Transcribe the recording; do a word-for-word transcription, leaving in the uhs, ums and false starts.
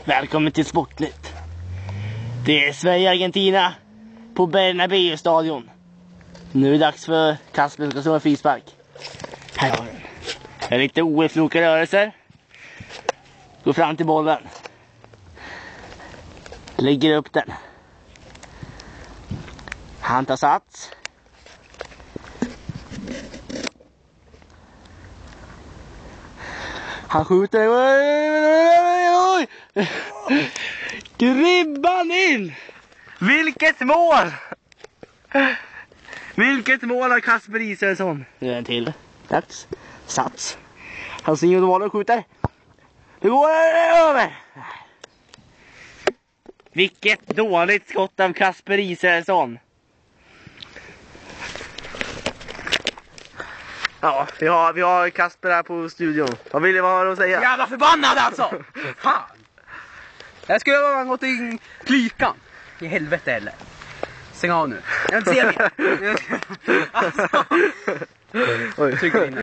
Välkommen till Sportligt. Det är Sverige-Argentina på Bernabéu-stadion. Nu är det dags för Kasper som ska slå en frispark. Här har den. Det är lite oefloka rörelser. Går fram till bollen. Lägger upp den. Han tar sats. Han skjuter. Oj, oj, oj. Gribban in. Vilket mål. Vilket mål av Kasper Israelsson. Nu är en till. Dags. Sats. Han ser ju mål och skjuter. Det går över. Vilket dåligt skott av Kasper Israelsson. Ja, vi har, vi har Kasper här på studion. Vad vill du vad har du att säga? Jävla förbannad alltså! Fan! Jag skulle ha gått in klykan. I helvete eller. Stäng av nu. Jag vill inte se mer. Alltså. Oj.